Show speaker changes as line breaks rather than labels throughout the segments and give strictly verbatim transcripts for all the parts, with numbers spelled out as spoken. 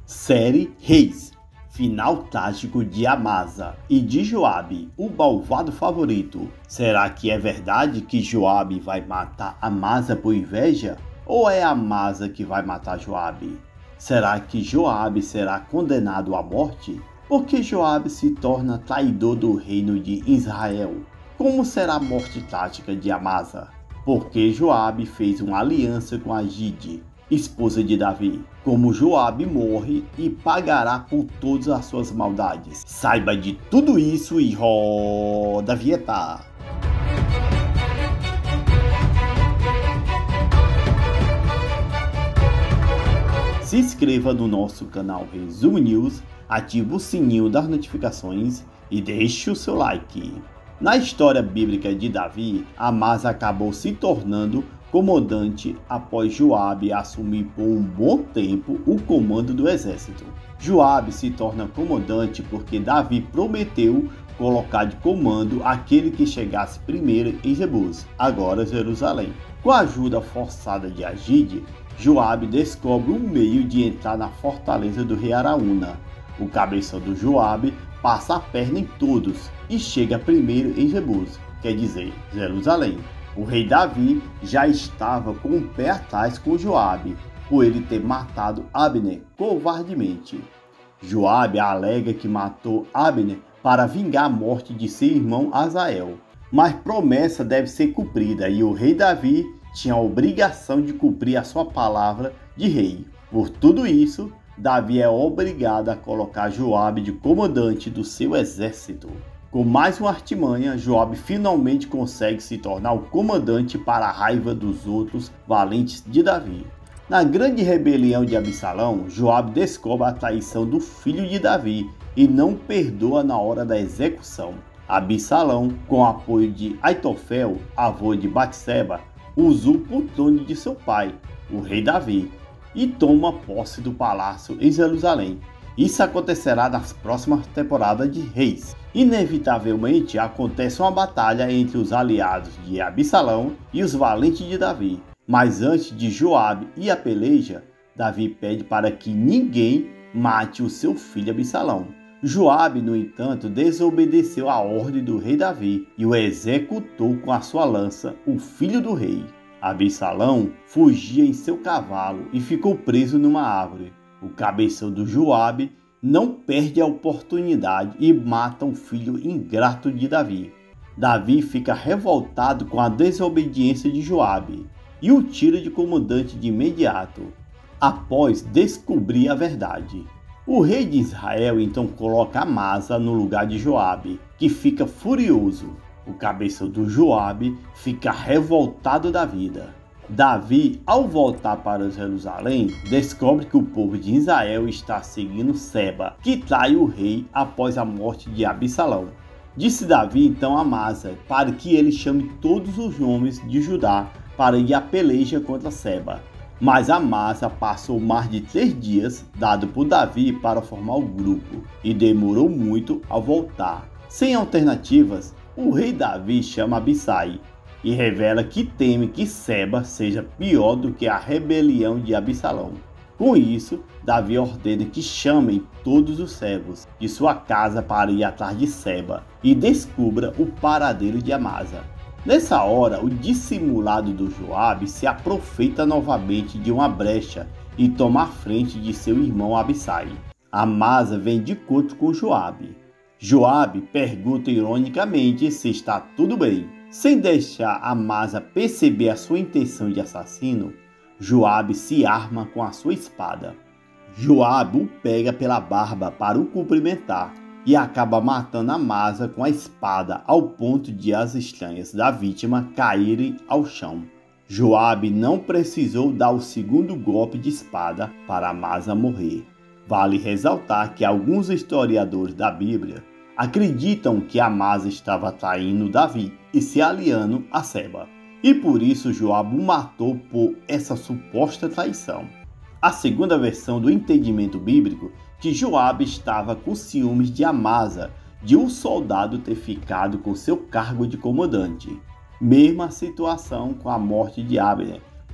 Série Reis. Final trágico de Amasa e de Joabe, o malvado favorito. Será que é verdade que Joabe vai matar Amasa por inveja? Ou é Amasa que vai matar Joabe? Será que Joabe será condenado à morte? Por que Joabe se torna traidor do reino de Israel? Como será a morte trágica de Amasa? Porque Joabe fez uma aliança com Agide, esposa de Davi. Como Joabe morre e pagará por todas as suas maldades. Saiba de tudo isso e roda a vinheta. Se inscreva no nosso canal Resumo News, ative o sininho das notificações e deixe o seu like. Na história bíblica de Davi, Amasa acabou se tornando comandante após Joabe assumir por um bom tempo o comando do exército. Joabe se torna comandante porque Davi prometeu colocar de comando aquele que chegasse primeiro em Jebus, agora Jerusalém. Com a ajuda forçada de Agide, Joabe descobre um meio de entrar na fortaleza do rei Araúna. O cabeção do Joabe passa a perna em todos e chega primeiro em Jebus, quer dizer, Jerusalém. O rei Davi já estava com o pé atrás com Joabe, por ele ter matado Abner covardemente. Joabe alega que matou Abner para vingar a morte de seu irmão Asael, mas promessa deve ser cumprida e o rei Davi tinha a obrigação de cumprir a sua palavra de rei. Por tudo isso, Davi é obrigado a colocar Joabe de comandante do seu exército. Com mais uma artimanha, Joabe finalmente consegue se tornar o comandante para a raiva dos outros valentes de Davi. Na grande rebelião de Absalão, Joabe descobre a traição do filho de Davi e não perdoa na hora da execução. Absalão, com o apoio de Aitofel, avô de Batseba, usurpa o trono de seu pai, o rei Davi, e toma posse do palácio em Jerusalém. Isso acontecerá nas próximas temporadas de Reis. Inevitavelmente acontece uma batalha entre os aliados de Absalão e os valentes de Davi. Mas antes de Joabe ir à peleja, Davi pede para que ninguém mate o seu filho Absalão. Joabe, no entanto, desobedeceu a ordem do rei Davi e o executou com a sua lança, o filho do rei. Absalão fugia em seu cavalo e ficou preso numa árvore. O cabeção do Joabe não perde a oportunidade e mata o filho ingrato de Davi. Davi fica revoltado com a desobediência de Joabe e o tira de comandante de imediato, após descobrir a verdade. O rei de Israel então coloca Amasa no lugar de Joabe, que fica furioso. O cabeção do Joabe fica revoltado da vida. Davi, ao voltar para Jerusalém, descobre que o povo de Israel está seguindo Seba, que trai o rei após a morte de Absalão. Disse Davi então a Amasa para que ele chame todos os homens de Judá para ir à peleja contra Seba. Mas Amasa passou mais de três dias dado por Davi para formar o grupo e demorou muito a voltar. Sem alternativas, o rei Davi chama Abissai e revela que teme que Seba seja pior do que a rebelião de Absalão. Com isso, Davi ordena que chamem todos os servos de sua casa para ir atrás de Seba e descubra o paradeiro de Amasa. Nessa hora, o dissimulado do Joabe se aproveita novamente de uma brecha e toma a frente de seu irmão Abissai. Amasa vem de encontro com Joabe. Joabe pergunta ironicamente se está tudo bem. Sem deixar Amasa perceber a sua intenção de assassino, Joabe se arma com a sua espada. Joabe o pega pela barba para o cumprimentar e acaba matando Amasa com a espada ao ponto de as estranhas da vítima caírem ao chão. Joabe não precisou dar o segundo golpe de espada para Amasa morrer. Vale ressaltar que alguns historiadores da Bíblia acreditam que Amasa estava traindo Davi e se aliando a Seba, e por isso Joabe o matou por essa suposta traição. A segunda versão do entendimento bíblico que Joabe estava com ciúmes de Amasa, de um soldado ter ficado com seu cargo de comandante. Mesma situação com a morte de Abner,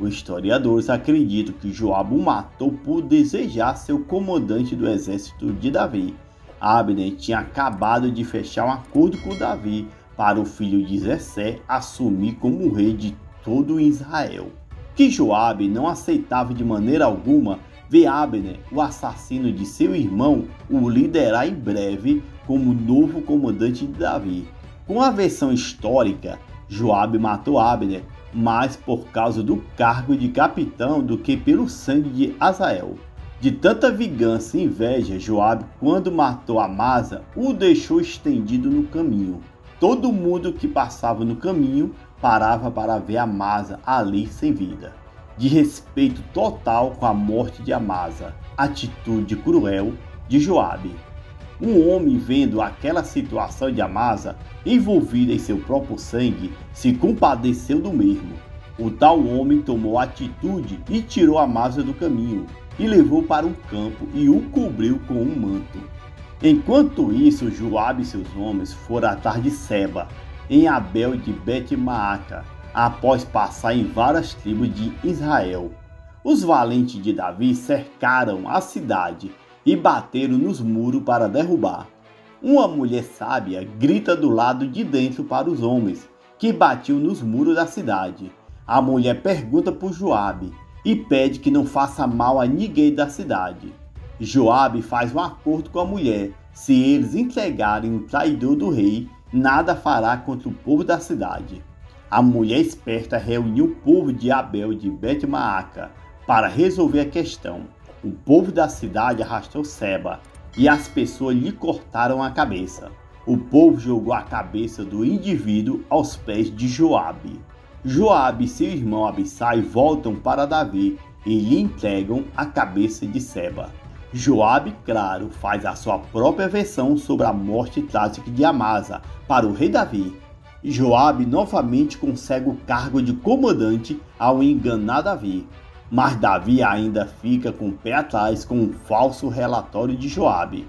Os historiadores acreditam que Joabe o matou por desejar ser o comandante do exército de Davi. Abner tinha acabado de fechar um acordo com Davi para o filho de Jessé assumir como rei de todo Israel. Que Joabe não aceitava de maneira alguma ver Abner, o assassino de seu irmão, o liderar em breve como novo comandante de Davi. Com a versão histórica, Joabe matou Abner mais por causa do cargo de capitão do que pelo sangue de Asael. De tanta vingança e inveja, Joabe, quando matou Amasa, o deixou estendido no caminho. Todo mundo que passava no caminho parava para ver Amasa ali sem vida. De respeito total com a morte de Amasa, atitude cruel de Joabe. Um homem, vendo aquela situação de Amasa envolvida em seu próprio sangue, se compadeceu do mesmo. O tal homem tomou atitude e tirou Amasa do caminho e levou para um campo e o cobriu com um manto. Enquanto isso, Joabe e seus homens foram atrás de Seba, em Abel de Bet-Maaca, após passar em várias tribos de Israel. Os valentes de Davi cercaram a cidade e bateram nos muros para derrubar. Uma mulher sábia grita do lado de dentro para os homens, que batiam nos muros da cidade. A mulher pergunta por Joabe e pede que não faça mal a ninguém da cidade. Joabe faz um acordo com a mulher: se eles entregarem o traidor do rei, nada fará contra o povo da cidade. A mulher esperta reuniu o povo de Abel de Bet-Maaca para resolver a questão. O povo da cidade arrastou Seba e as pessoas lhe cortaram a cabeça. O povo jogou a cabeça do indivíduo aos pés de Joabe. Joabe e seu irmão Abissai voltam para Davi e lhe entregam a cabeça de Seba. Joabe, claro, faz a sua própria versão sobre a morte trágica de Amasa para o rei Davi. Joabe novamente consegue o cargo de comandante ao enganar Davi. Mas Davi ainda fica com o pé atrás com um falso relatório de Joabe.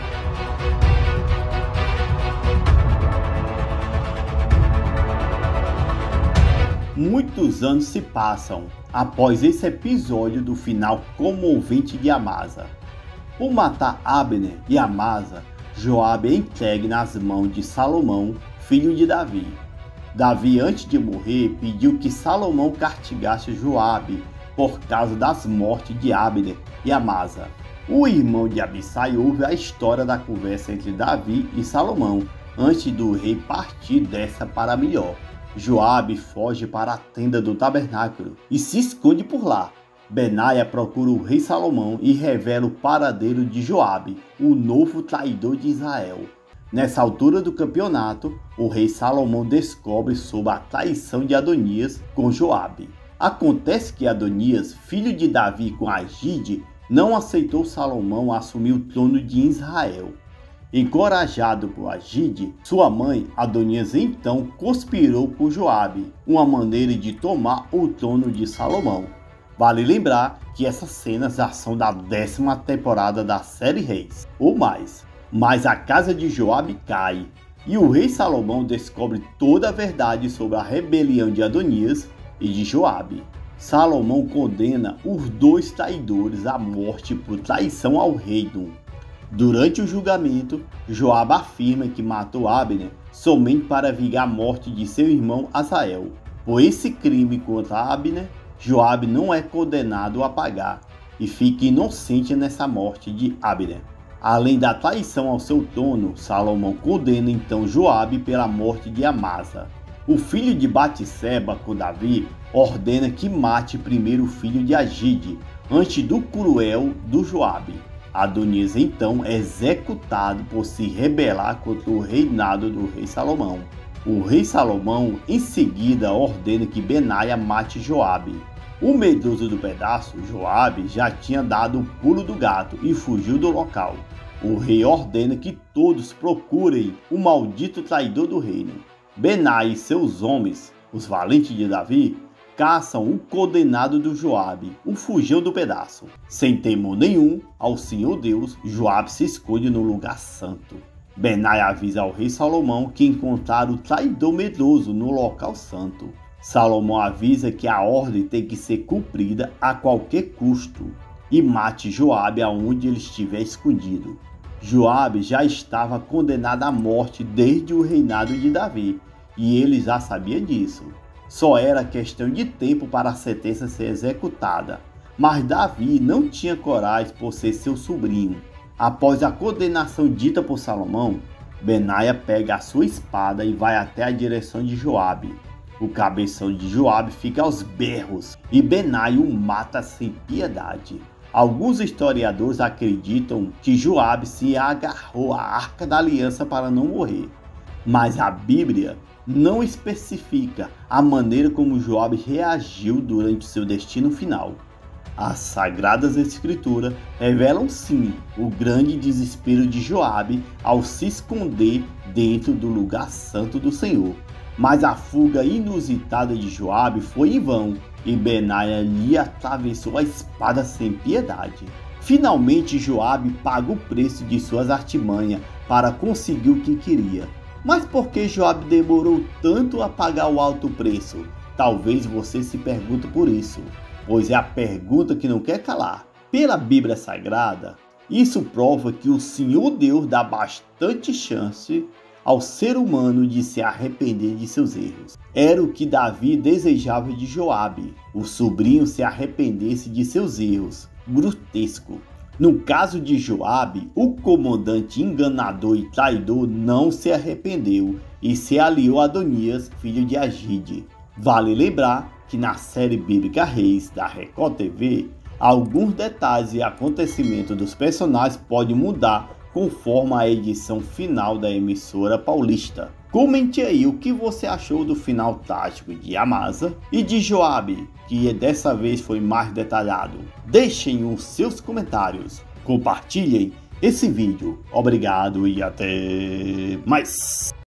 Muitos anos se passam após esse episódio do final comovente de Amasa. Por matar Abner e Amasa, Joabe é entregue nas mãos de Salomão, filho de Davi. Davi, antes de morrer, pediu que Salomão castigasse Joabe por causa das mortes de Abner e Amasa. O irmão de Abissai ouve a história da conversa entre Davi e Salomão antes do rei partir dessa para melhor. Joabe foge para a tenda do tabernáculo e se esconde por lá. Benaia procura o rei Salomão e revela o paradeiro de Joabe, o novo traidor de Israel. Nessa altura do campeonato, o rei Salomão descobre sobre a traição de Adonias com Joabe. Acontece que Adonias, filho de Davi com Agide, não aceitou Salomão assumir o trono de Israel. Encorajado por Agide, sua mãe, Adonias então conspirou com Joabe, uma maneira de tomar o trono de Salomão. Vale lembrar que essas cenas já são da décima temporada da série Reis, ou mais. Mas a casa de Joabe cai, e o rei Salomão descobre toda a verdade sobre a rebelião de Adonias e de Joabe. Salomão condena os dois traidores à morte por traição ao reino. Durante o julgamento, Joabe afirma que matou Abner somente para vingar a morte de seu irmão Asael. Por esse crime contra Abner, Joabe não é condenado a pagar e fica inocente nessa morte de Abner. Além da traição ao seu trono, Salomão condena então Joabe pela morte de Amasa. O filho de Batseba com Davi ordena que mate primeiro o filho de Agide, antes do cruel do Joabe. Adonias então é executado por se rebelar contra o reinado do rei Salomão. O rei Salomão em seguida ordena que Benaia mate Joabe. O medroso do pedaço, Joabe, já tinha dado o pulo do gato e fugiu do local. O rei ordena que todos procurem o maldito traidor do reino. Benaia e seus homens, os valentes de Davi, caçam o condenado do Joabe, o fugiu do pedaço. Sem temor nenhum ao Senhor Deus, Joabe se esconde no lugar santo. Benaia avisa ao rei Salomão que encontraram o traidor medroso no local santo. Salomão avisa que a ordem tem que ser cumprida a qualquer custo e mate Joabe aonde ele estiver escondido. Joabe já estava condenado à morte desde o reinado de Davi e ele já sabia disso. Só era questão de tempo para a sentença ser executada, mas Davi não tinha coragem por ser seu sobrinho. Após a condenação dita por Salomão, Benaia pega a sua espada e vai até a direção de Joabe. O cabeção de Joabe fica aos berros e Benaia o mata sem piedade. Alguns historiadores acreditam que Joabe se agarrou à Arca da Aliança para não morrer, mas a Bíblia não especifica a maneira como Joabe reagiu durante seu destino final. As Sagradas Escrituras revelam sim o grande desespero de Joabe ao se esconder dentro do lugar santo do Senhor. Mas a fuga inusitada de Joabe foi em vão e Benaia lhe atravessou a espada sem piedade. Finalmente Joabe paga o preço de suas artimanhas para conseguir o que queria. Mas por que Joabe demorou tanto a pagar o alto preço? Talvez você se pergunte por isso, pois é a pergunta que não quer calar. Pela Bíblia Sagrada, isso prova que o Senhor Deus dá bastante chance ao ser humano de se arrepender de seus erros. Era o que Davi desejava de Joabe, o sobrinho se arrependesse de seus erros. Grotesco. No caso de Joabe, o comandante enganador e traidor não se arrependeu e se aliou a Adonias, filho de Agide. Vale lembrar que na série bíblica Reis da Record T V, alguns detalhes e acontecimentos dos personagens podem mudar conforme a edição final da emissora paulista. Comente aí o que você achou do final tático de Amasa e de Joabe, que dessa vez foi mais detalhado. Deixem os seus comentários, compartilhem esse vídeo. Obrigado e até mais!